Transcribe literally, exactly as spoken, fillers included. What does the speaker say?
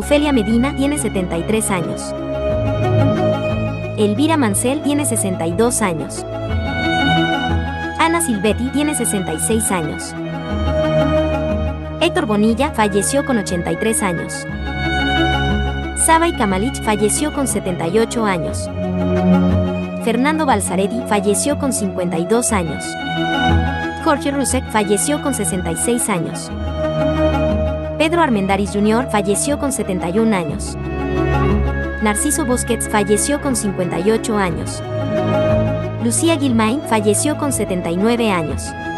Ofelia Medina tiene setenta y tres años. Elvira Mansell tiene sesenta y dos años. Ana Silvetti tiene sesenta y seis años. Héctor Bonilla falleció con ochenta y tres años. Sabay Kamalich falleció con setenta y ocho años. Fernando Balzaretti falleció con cincuenta y dos años. Jorge Rusek falleció con sesenta y seis años. Pedro Armendáriz junior falleció con setenta y un años. Narciso Busquets falleció con cincuenta y ocho años. Lucía Guilmain falleció con setenta y nueve años.